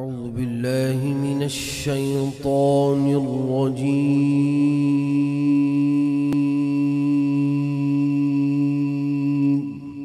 أعوذ بالله من الشيطان الرجيم.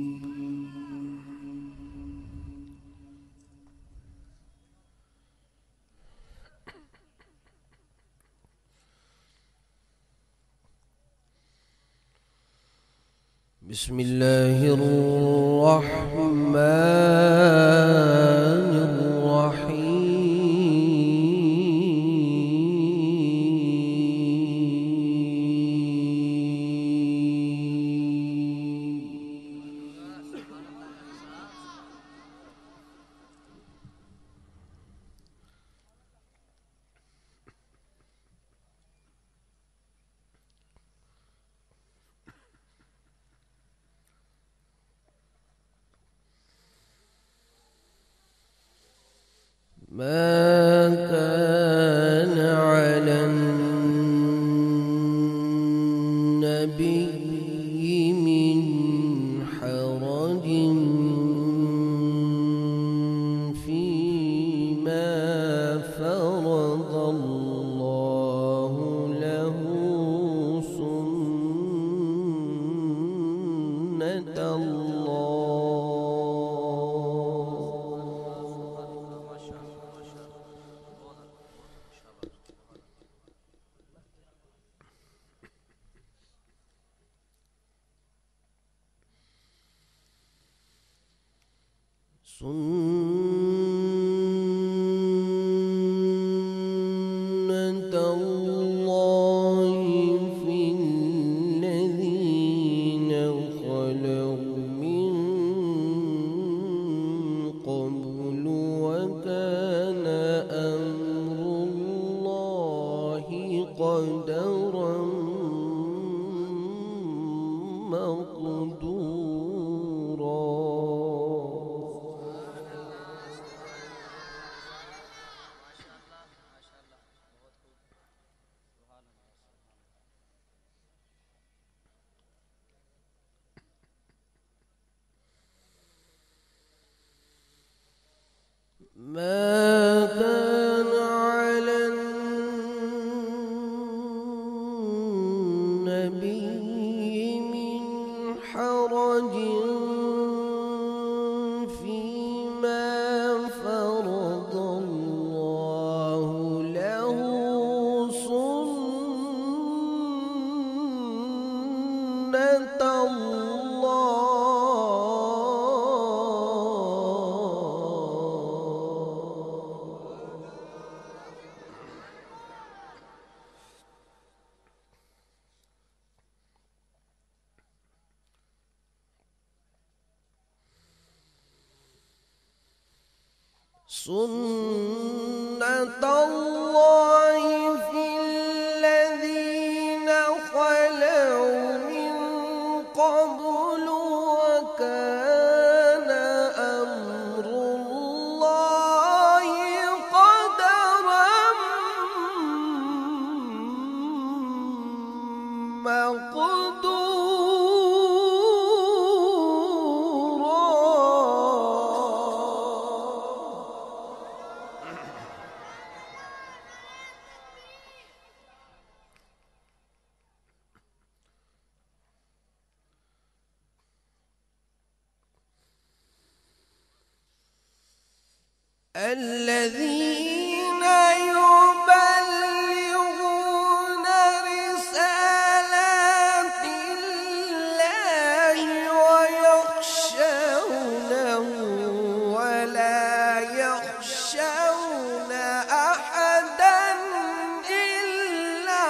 بسم الله الرحمن ما كان على النبي من حرج فيما فرض الله له سنة الله في الذين خلوا من قبل وكان أمر الله قدرا مقدورا. ما كان على النبي من حرج فيما فرض الله له سنة الله. سنة الله في الذين خلوا من قبل وكان أمر الله قدرا مقدورا. الذين يبلغون رسالات الله ويخشونه ولا يخشون أحدا إلا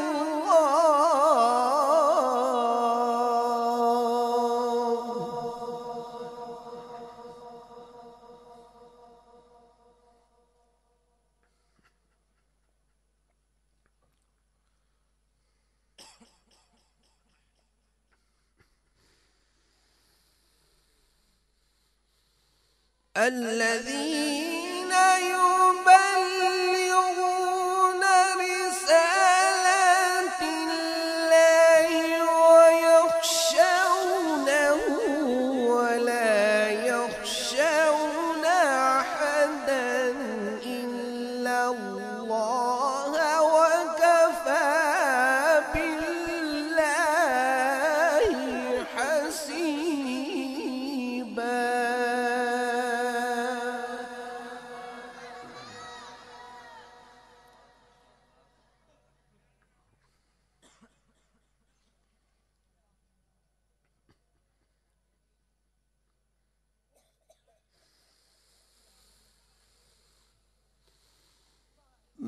الذين يبلغون رسالات الله ويخشونه ولا يخشون أحدا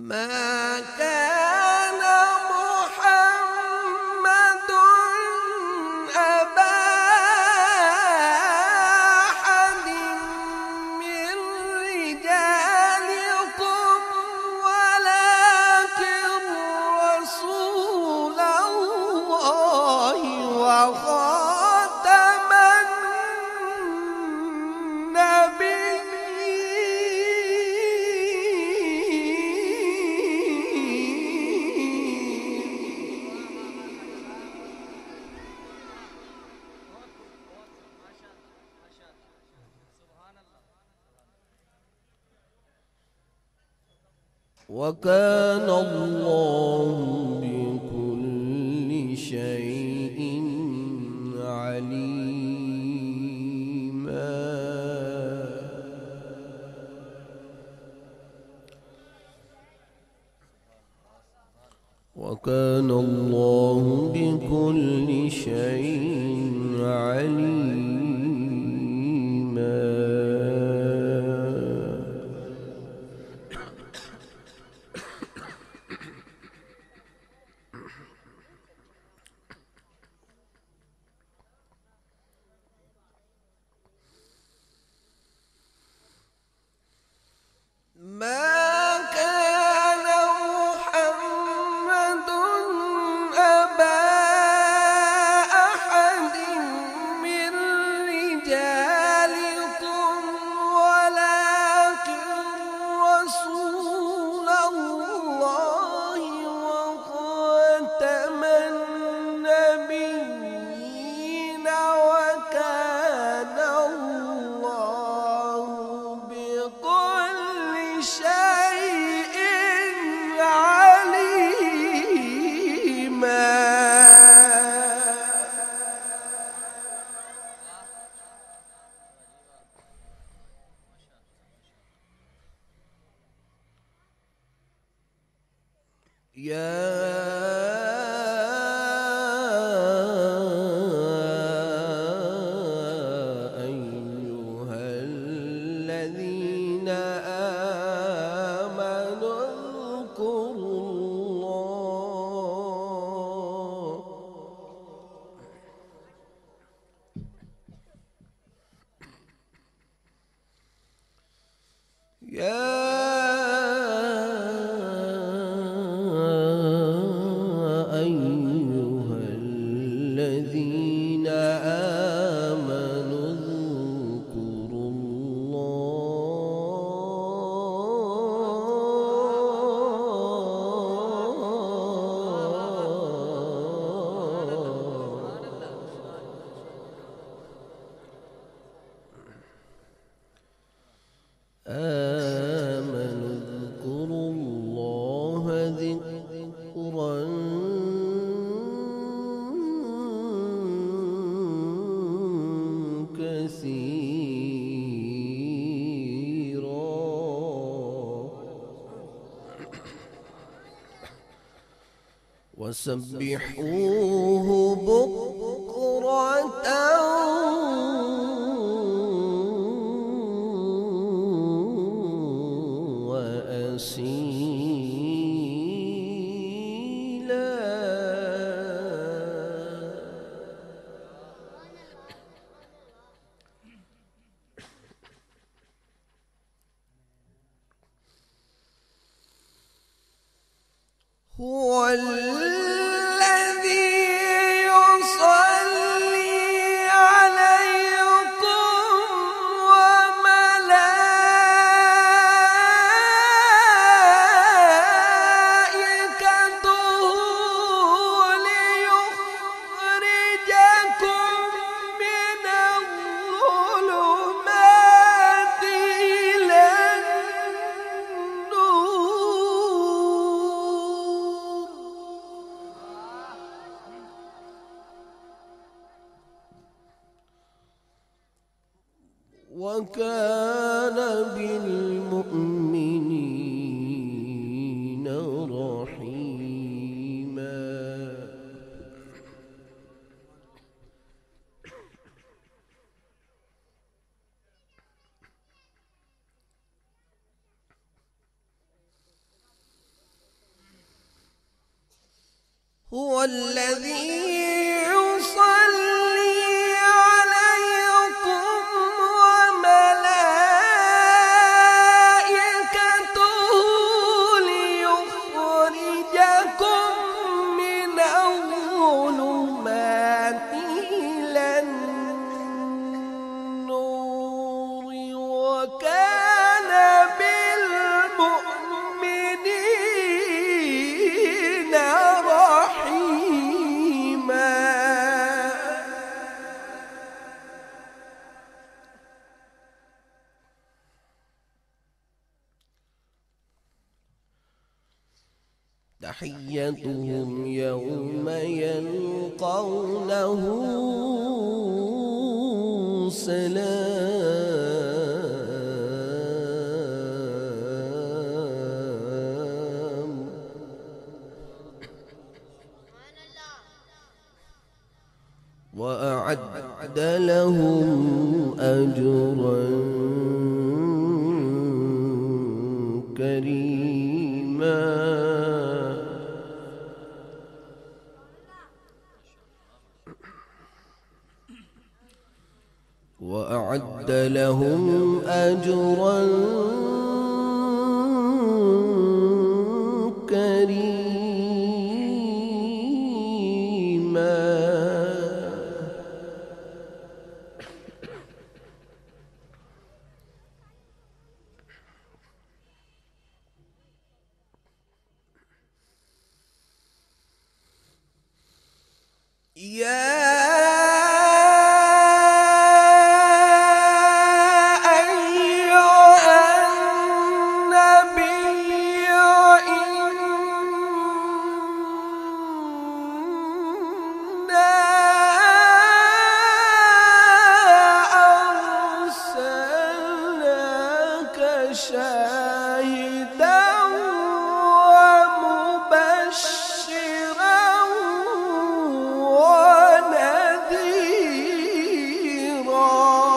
ما كان محمد أبا أحد من رجالكم ولكن رسول الله وخاتم وكان الله بكل شيء عليما وكان الله بكل شيء عليما ما كان محمد أبا أحد من رجالكم ولكن رسول الله وخاتم النبيين وكان الله بكل شيء عليما يا أيها الذين آمنوا اذكروا الله يا أيها الذين آمنوا اذكروا آمنوا اذكروا الله ذكرا كثيرا وسبحوه بكرة هو الذي يصلي عليكم وملائكته ليخرجكم من الظلمات إلى وكان بالمؤمنين رحيما هو الذي يصلي عليكم وملائكته ليخرجكم من الظلمات إلى النور وكان بالمؤمنين رحيما. تحيتهم يوم يلقونه سلام وأعد لهم أجرا كريما. وأعد لهم أجرا كريما. شاهدا ومبشرا ونذيرا.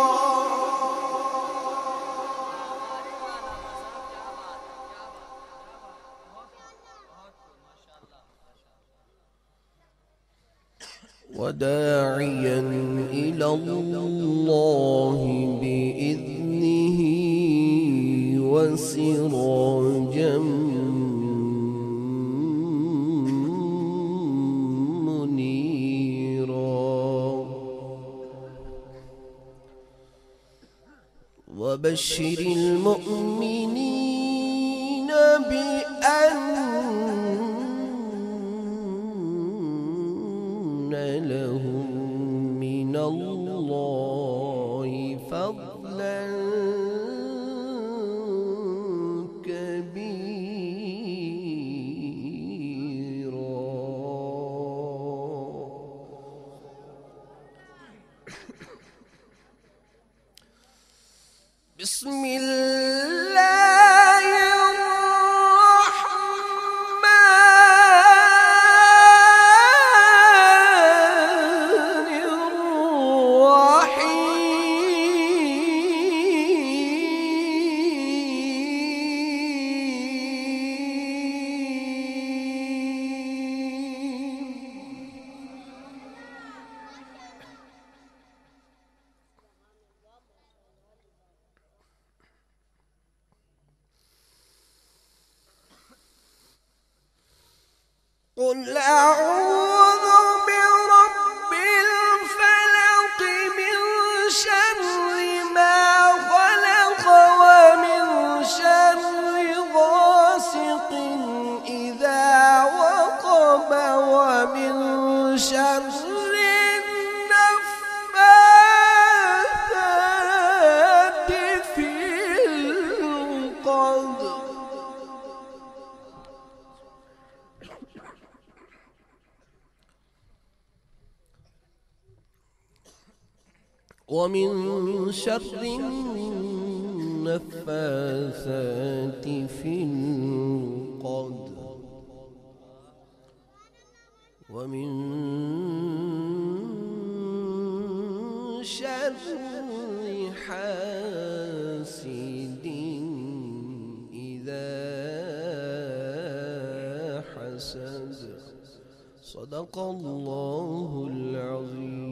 وداعيا إلى الله بإذنه وسراجا منيرا. وبشر المؤمنين بأن لهم من الله فضلا كبيرا. بسم الله الرحمن قل أعوذ برب الفلق من شر ما خلق ومن شر غاسق إذا وقب ومن شر النفاثات في العقد ومن شر النفاثات في العقد ومن شر حاسد إذا حسد. صدق الله العظيم.